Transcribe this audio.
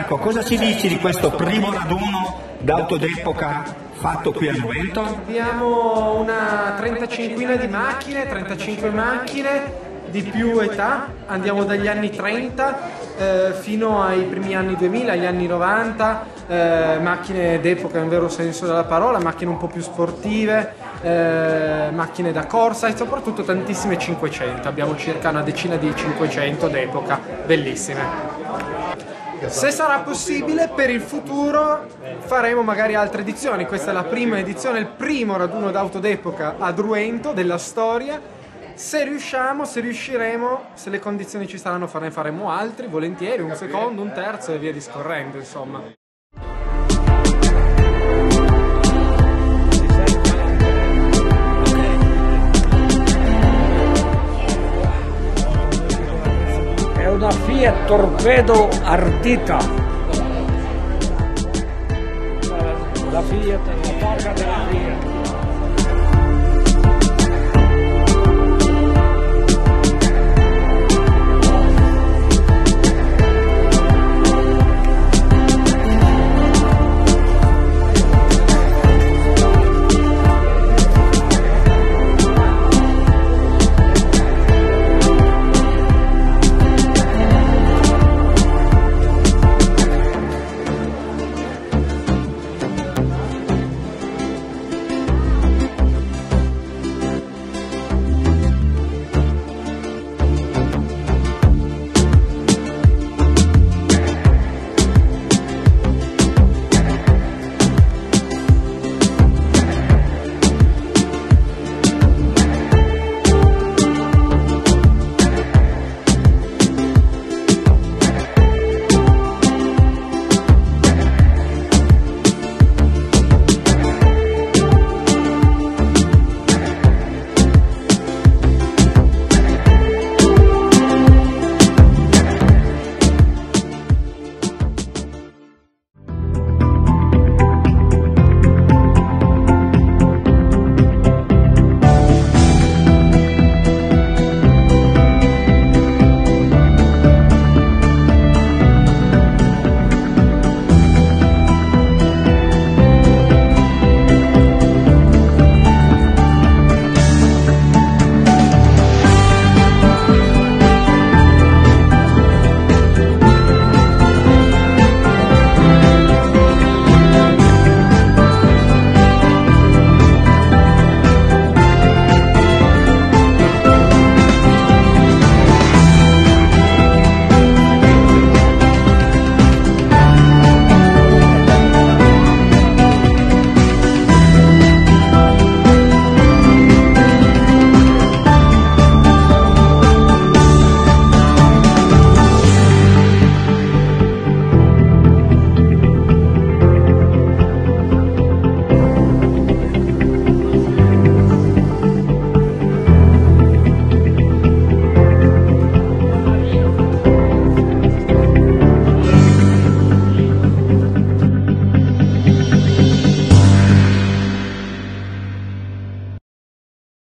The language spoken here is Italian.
Marco, cosa ci dici di questo primo raduno d'auto d'epoca fatto qui a Druvento? Abbiamo una 35 di macchine, 35 macchine di più età, andiamo dagli anni 30 fino ai primi anni 2000, agli anni 90, macchine d'epoca in vero senso della parola, macchine un po' più sportive, macchine da corsa e soprattutto tantissime 500, abbiamo circa una decina di 500 d'epoca, bellissime. Se sarà possibile, per il futuro faremo magari altre edizioni. Questa è la prima edizione, il primo raduno d'auto d'epoca a Druvento della storia. Se riusciamo, se riusciremo, se le condizioni ci saranno, ne faremo altri, volentieri, un secondo, un terzo e via discorrendo, insomma. È una Fiat Torpedo ardita. La Fiat, la targa della Fiat.